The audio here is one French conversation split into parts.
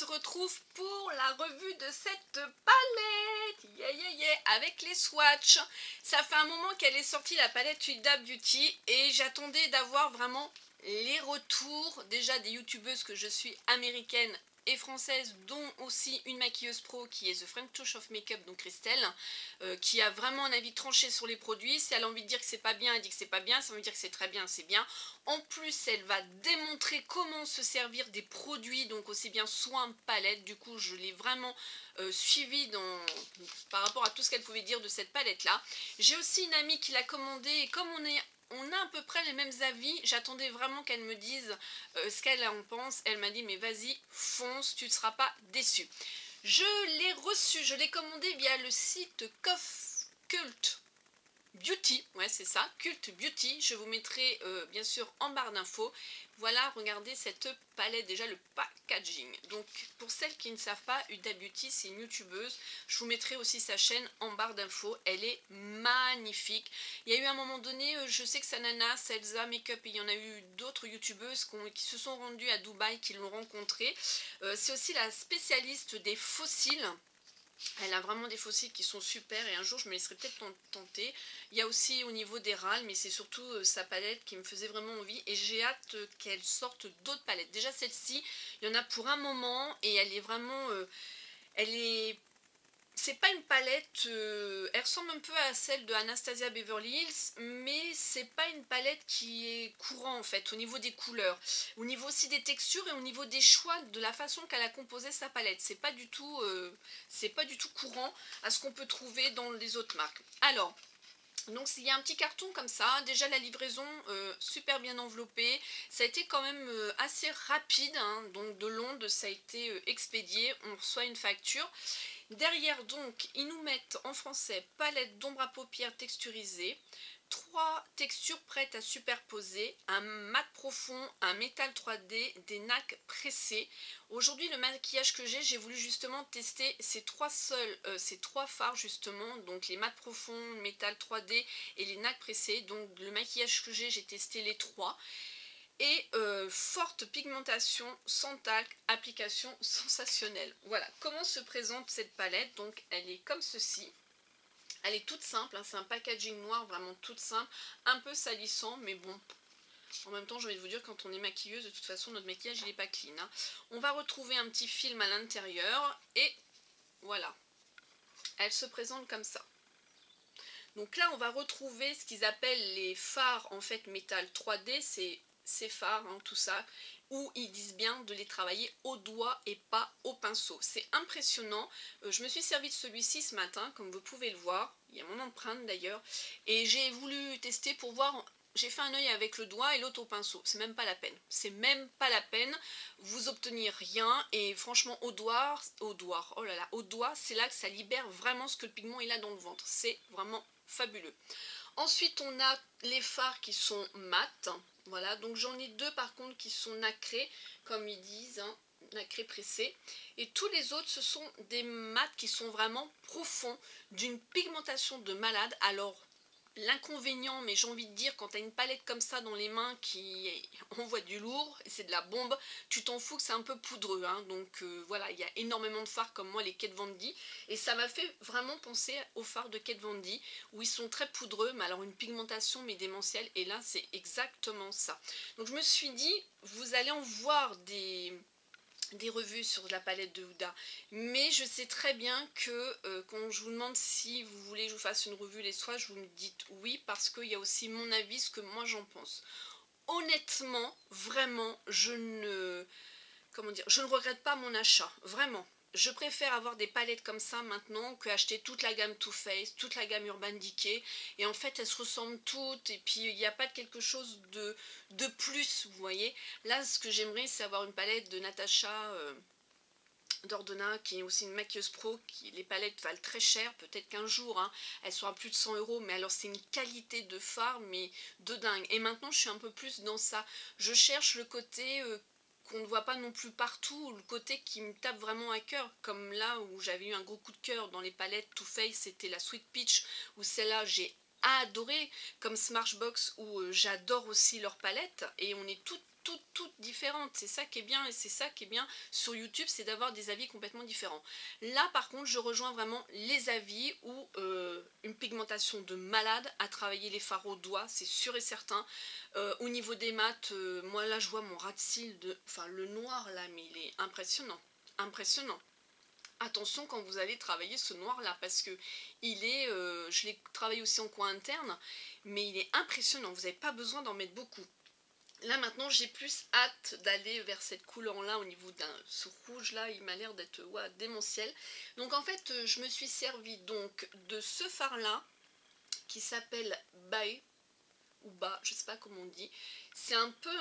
se retrouve pour la revue de cette palette, avec les swatchs. Ça fait un moment qu'elle est sortie, la palette Huda Beauty, et j'attendais d'avoir vraiment les retours déjà des youtubeuses que je suis, américaines et française, dont aussi une maquilleuse pro qui est The French Touch of Makeup, donc Christelle, qui a vraiment un avis tranché sur les produits. Si elle a envie de dire que c'est pas bien, elle dit que c'est pas bien. Si elle a envie de dire que c'est très bien, c'est bien. En plus, elle va démontrer comment se servir des produits, donc aussi bien soins, palette. Du coup, je l'ai vraiment suivi par rapport à tout ce qu'elle pouvait dire de cette palette là. J'ai aussi une amie qui l'a commandée, et comme on a à peu près les mêmes avis, j'attendais vraiment qu'elle me dise ce qu'elle en pense. Elle m'a dit mais vas-y, fonce, tu ne seras pas déçu. Je l'ai reçu, je l'ai commandé via le site Cult Beauty, ouais c'est ça, Cult Beauty. Je vous mettrai bien sûr en barre d'infos. Voilà, regardez cette palette, déjà le packaging. Donc pour celles qui ne savent pas, Huda Beauty c'est une youtubeuse. Je vous mettrai aussi sa chaîne en barre d'infos. Elle est magnifique. Il y a eu un moment donné, je sais que Sanana, Selza, Makeup, et il y en a eu d'autres youtubeuses qui se sont rendues à Dubaï, qui l'ont rencontrée. C'est aussi la spécialiste des fossiles. Elle a vraiment des fossiles qui sont super, et un jour je me laisserai peut-être tenter. Il y a aussi au niveau des râles, mais c'est surtout sa palette qui me faisait vraiment envie, et j'ai hâte qu'elle sorte d'autres palettes. Déjà celle-ci, il y en a pour un moment, et elle est vraiment... C'est pas une palette, elle ressemble un peu à celle de Anastasia Beverly Hills, mais c'est pas une palette qui est courant en fait, au niveau des couleurs, au niveau aussi des textures et au niveau des choix de la façon qu'elle a composé sa palette. C'est pas du tout courant à ce qu'on peut trouver dans les autres marques. Alors, donc il y a un petit carton comme ça, déjà la livraison super bien enveloppée, ça a été quand même assez rapide, hein, donc de Londres ça a été expédié, on reçoit une facture. Derrière donc ils nous mettent en français palette d'ombre à paupières texturisée, 3 textures prêtes à superposer, un mat profond, un métal 3D, des nacres pressés. Aujourd'hui le maquillage que j'ai voulu justement tester ces trois fards justement, donc les mats profonds, métal 3D et les nacres pressés. Donc le maquillage que j'ai testé les 3. Et forte pigmentation sans talc, application sensationnelle. Voilà comment se présente cette palette. Donc elle est comme ceci. Elle est toute simple, hein, c'est un packaging noir vraiment toute simple, un peu salissant, mais bon, en même temps j'ai envie de vous dire, quand on est maquilleuse, de toute façon notre maquillage il n'est pas clean, hein. On va retrouver un petit film à l'intérieur, et voilà, elle se présente comme ça. Donc là on va retrouver ce qu'ils appellent les fards en fait métal 3D, c'est ces fards, hein, tout ça, où ils disent bien de les travailler au doigt et pas au pinceau. C'est impressionnant. Je me suis servi de celui-ci ce matin, comme vous pouvez le voir. Il y a mon empreinte d'ailleurs. Et j'ai voulu tester pour voir. J'ai fait un œil avec le doigt et l'autre au pinceau. C'est même pas la peine. C'est même pas la peine. Vous obtenez rien. Et franchement, au doigt, oh là là, au doigt, c'est là que ça libère vraiment ce que le pigment il a dans le ventre. C'est vraiment fabuleux. Ensuite, on a les fards qui sont mat. Voilà, donc j'en ai 2 par contre qui sont nacrés, comme ils disent, hein, nacrés pressés. Et tous les autres, ce sont des mats qui sont vraiment profonds, d'une pigmentation de malade. Alors, l'inconvénient, mais j'ai envie de dire, quand tu as une palette comme ça dans les mains qui envoie du lourd, et c'est de la bombe, tu t'en fous que c'est un peu poudreux, hein. Donc voilà, il y a énormément de fards comme moi, les Kat Von D, et ça m'a fait vraiment penser aux fards de Kat Von D, où ils sont très poudreux, mais alors une pigmentation mais démentielle, et là c'est exactement ça. Donc je me suis dit, vous allez en voir des revues sur la palette de Huda, mais je sais très bien que quand je vous demande si vous voulez que je vous fasse une revue les swatchs, vous me dites oui, parce qu'il y a aussi mon avis, ce que moi j'en pense. Honnêtement, vraiment, je ne regrette pas mon achat, vraiment. Je préfère avoir des palettes comme ça maintenant que acheter toute la gamme Too Faced, toute la gamme Urban Decay. Et en fait, elles se ressemblent toutes. Et puis, il n'y a pas de quelque chose de plus, vous voyez. Là, ce que j'aimerais, c'est avoir une palette de Natasha Dordona, qui est aussi une maquilleuse pro. Les palettes valent très cher. Peut-être qu'un jour, hein, elle sera plus de 100 €. Mais alors, c'est une qualité de fard, mais de dingue. Et maintenant, je suis un peu plus dans ça. Je cherche le côté... qu'on ne voit pas non plus partout, le côté qui me tape vraiment à cœur, comme là où j'avais eu un gros coup de cœur dans les palettes Too Faced, c'était la Sweet Peach, où celle-là j'ai adoré, comme Smashbox où j'adore aussi leur palette, et on est toutes toutes différentes. C'est ça qui est bien, et c'est ça qui est bien sur YouTube, c'est d'avoir des avis complètement différents. Là par contre je rejoins vraiment les avis où une pigmentation de malade, à travailler les fards au doigt, c'est sûr et certain. Au niveau des mats, moi là je vois mon ras de cils, enfin le noir là, mais il est impressionnant, impressionnant. Attention quand vous allez travailler ce noir là, parce que il est, je l'ai travaillé aussi en coin interne, mais il est impressionnant, vous n'avez pas besoin d'en mettre beaucoup. Là maintenant j'ai plus hâte d'aller vers cette couleur là au niveau ce rouge là, il m'a l'air d'être ouais, démentiel. Donc en fait je me suis servi donc de ce fard là qui s'appelle Bae ou Bas, je sais pas comment on dit. C'est un peu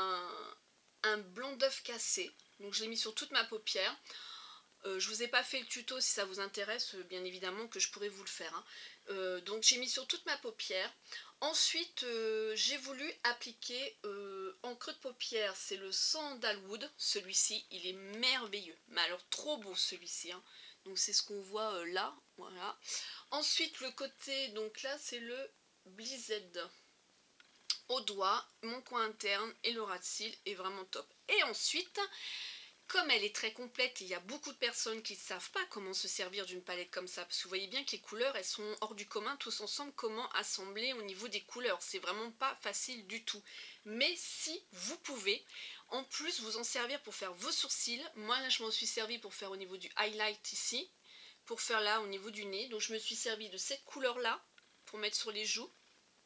un blanc d'œuf cassé, donc je l'ai mis sur toute ma paupière. Je vous ai pas fait le tuto, si ça vous intéresse, bien évidemment que je pourrais vous le faire. Hein. Donc j'ai mis sur toute ma paupière. Ensuite, j'ai voulu appliquer en creux de paupière, c'est le Sandalwood. Celui-ci, il est merveilleux. Mais alors trop beau celui-ci. Hein. Donc c'est ce qu'on voit là. Voilà. Ensuite, le côté, donc là c'est le Blizzard. Au doigt, mon coin interne et le ras de cils est vraiment top. Et ensuite, comme elle est très complète, il y a beaucoup de personnes qui ne savent pas comment se servir d'une palette comme ça, parce que vous voyez bien que les couleurs, elles sont hors du commun tous ensemble, comment assembler au niveau des couleurs, c'est vraiment pas facile du tout. Mais si vous pouvez, en plus vous en servir pour faire vos sourcils, moi là je m'en suis servi pour faire au niveau du highlight ici, pour faire là au niveau du nez, donc je me suis servi de cette couleur là, pour mettre sur les joues,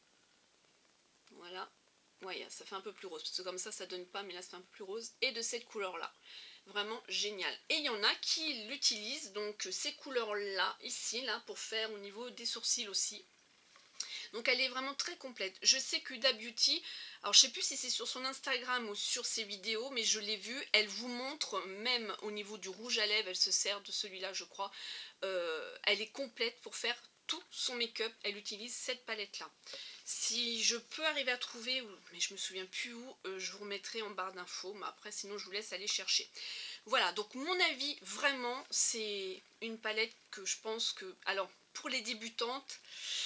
voilà. Ouais, ça fait un peu plus rose, parce que comme ça donne pas, mais là ça fait un peu plus rose, et de cette couleur là. Vraiment génial. Et il y en a qui l'utilisent, donc ces couleurs là, ici, là, pour faire au niveau des sourcils aussi. Donc elle est vraiment très complète. Je sais qu'Huda Beauty, alors je sais plus si c'est sur son Instagram ou sur ses vidéos, mais je l'ai vue, elle vous montre, même au niveau du rouge à lèvres, elle se sert de celui-là je crois, elle est complète pour faire tout son make-up, elle utilise cette palette là. Si je peux arriver à trouver, mais je me souviens plus où, je vous remettrai en barre d'infos, mais après sinon je vous laisse aller chercher. Voilà, donc mon avis vraiment, c'est une palette que je pense que, alors pour les débutantes,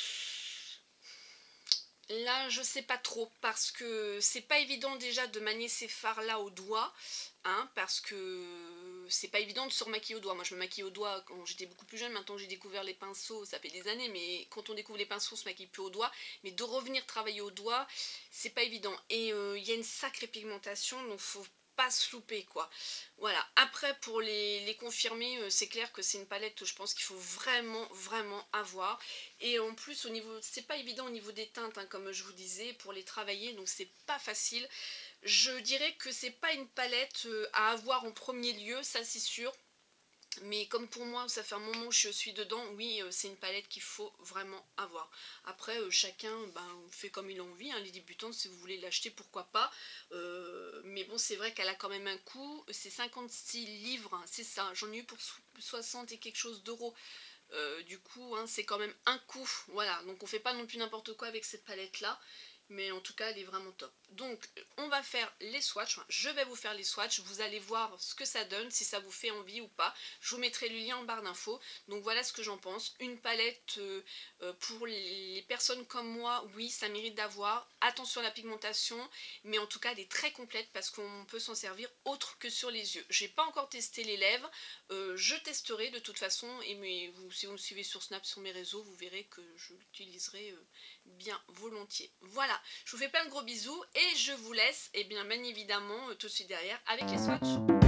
là je sais pas trop, parce que c'est pas évident déjà de manier ces fards là au doigt, hein, parce que c'est pas évident de se remaquiller au doigt. Moi je me maquille au doigt quand j'étais beaucoup plus jeune, maintenant j'ai découvert les pinceaux, ça fait des années, mais quand on découvre les pinceaux on se maquille plus au doigt, mais de revenir travailler au doigt c'est pas évident, et il y a une sacrée pigmentation, donc faut pas se louper quoi. Voilà, après pour les confirmer, c'est clair que c'est une palette que je pense qu'il faut vraiment avoir, et en plus au niveau, c'est pas évident au niveau des teintes, hein, comme je vous disais, pour les travailler, donc c'est pas facile. Je dirais que c'est pas une palette à avoir en premier lieu, ça c'est sûr. Mais comme pour moi, ça fait un moment que je suis dedans, oui, c'est une palette qu'il faut vraiment avoir. Après, chacun fait comme il a envie, hein, les débutantes, si vous voulez l'acheter, pourquoi pas. Mais bon, c'est vrai qu'elle a quand même un coût, c'est 56 livres, hein, c'est ça, j'en ai eu pour 60 et quelque chose d'euros. Du coup, hein, c'est quand même un coût, voilà, donc on fait pas non plus n'importe quoi avec cette palette-là. Mais en tout cas elle est vraiment top. Donc on va faire les swatchs, enfin, je vais vous faire les swatchs, vous allez voir ce que ça donne, si ça vous fait envie ou pas. Je vous mettrai le lien en barre d'infos. Donc voilà ce que j'en pense. Une palette pour les personnes comme moi, oui ça mérite d'avoir. Attention à la pigmentation, mais en tout cas elle est très complète parce qu'on peut s'en servir autre que sur les yeux. J'ai pas encore testé les lèvres, je testerai de toute façon, et si vous me suivez sur Snap, sur mes réseaux, vous verrez que je l'utiliserai bien volontiers. Voilà, je vous fais plein de gros bisous et je vous laisse, et bien évidemment tout de suite derrière avec les swatchs.